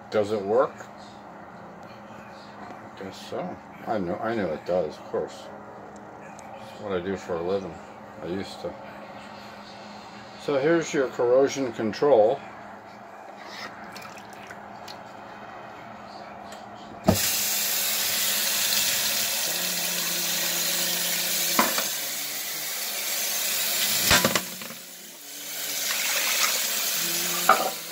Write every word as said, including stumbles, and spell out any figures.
Does it work? I guess so. I know, I know it does, of course. It's what I do for a living. I used to. So here's your corrosion control. Oh.